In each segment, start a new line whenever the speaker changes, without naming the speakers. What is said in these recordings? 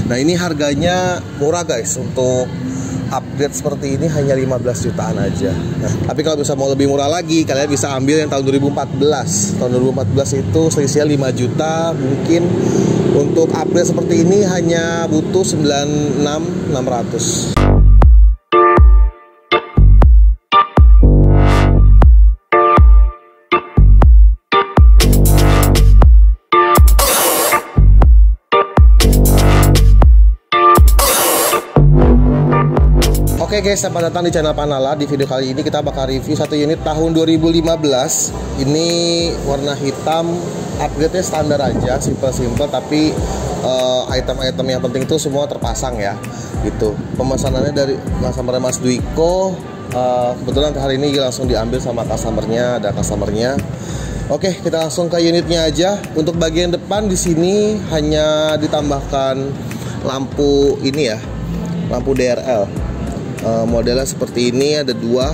Nah ini harganya murah guys, untuk upgrade seperti ini hanya 15 jutaan aja. Nah, tapi kalau bisa mau lebih murah lagi, kalian bisa ambil yang tahun 2014. Tahun 2014 itu selisihnya 5 juta. Mungkin untuk upgrade seperti ini hanya butuh 96.600. Oke guys, selamat datang di channel Panala. Di video kali ini kita bakal review satu unit tahun 2015. Ini warna hitam, upgrade-nya standar aja, simple-simple, tapi item-item yang penting itu semua terpasang ya. Gitu. Pemesanannya dari Mas Dwiko. Kebetulan hari ini langsung diambil sama customernya, ada customernya. Oke, kita langsung ke unitnya aja. Untuk bagian depan di sini hanya ditambahkan lampu ini ya, lampu DRL. Modelnya seperti ini, ada dua.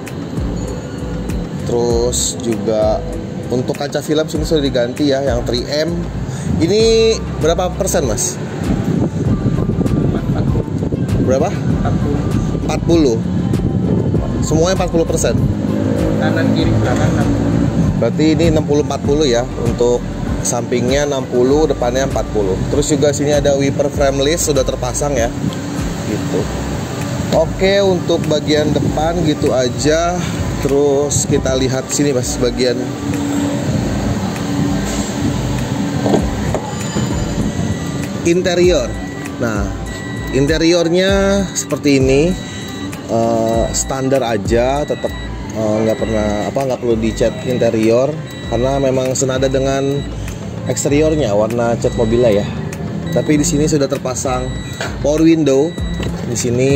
Terus juga untuk kaca film sini sudah diganti ya, yang 3M. Ini berapa persen mas? Berapa? 40. Semuanya 40%.
Kanan kiri belakang 60. Berarti
ini 60-40 ya. Untuk sampingnya 60, depannya 40. Terus juga sini ada wiper frameless sudah terpasang ya. Gitu. Oke, untuk bagian depan gitu aja. Terus kita lihat sini mas, bagian interior. Nah, interiornya seperti ini, standar aja, tetap nggak perlu dicat interior karena memang senada dengan eksteriornya, warna cat mobilnya ya. Tapi di sini sudah terpasang power window. Di sini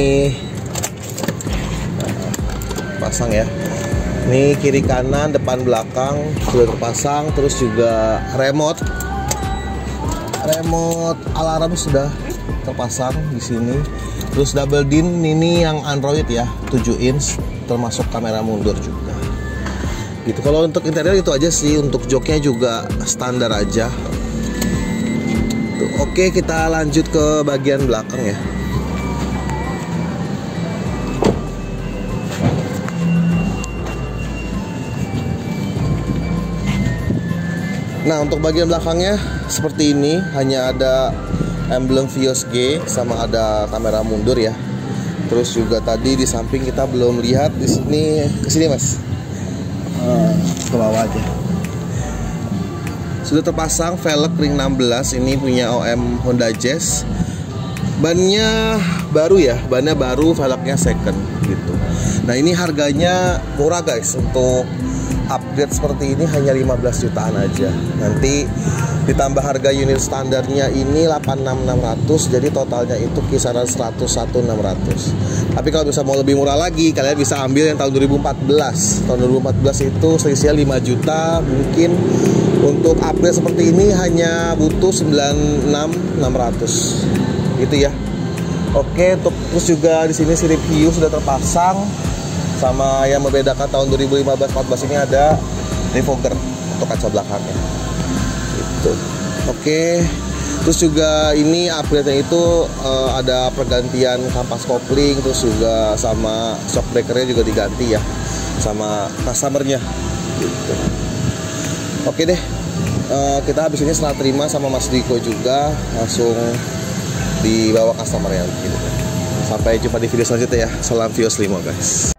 pasang ya. Ini kiri kanan, depan belakang sudah terpasang. Terus juga remote alarm sudah terpasang di sini. Terus double din ini yang Android ya, 7 inch, termasuk kamera mundur juga. Gitu. Kalau untuk interior itu aja sih. Untuk joknya juga standar aja. Tuh, oke, kita lanjut ke bagian belakang ya. Nah, untuk bagian belakangnya seperti ini, hanya ada emblem Vios G sama ada kamera mundur ya. Terus juga tadi di samping kita belum lihat, di sini ke sini mas, ke bawah aja. Sudah terpasang velg ring 16, ini punya OM Honda Jazz. Bannya baru ya, bannya baru, velgnya second gitu. Nah, ini harganya murah guys, untuk upgrade seperti ini hanya 15 jutaan aja. Nanti ditambah harga unit standarnya ini 86.600, jadi totalnya itu kisaran 101.600. Tapi kalau bisa mau lebih murah lagi, kalian bisa ambil yang tahun 2014. Tahun 2014 itu selisihnya 5 juta. Mungkin untuk upgrade seperti ini hanya butuh 96.600 gitu ya. Oke, terus juga di sini sirip hiu sudah terpasang. Sama yang membedakan tahun 2015-14 ini ada refogger untuk kaca belakangnya. Gitu. Oke. Terus juga ini upgrade-nya itu ada pergantian kampas kopling, terus juga sama shock breaker-nya juga diganti ya sama customer-nya. Gitu. Oke deh. Kita habis ini setelah terima sama Mas Diko juga langsung dibawa customer-nya gitu. Sampai jumpa di video selanjutnya ya. Salam Vios Limo guys.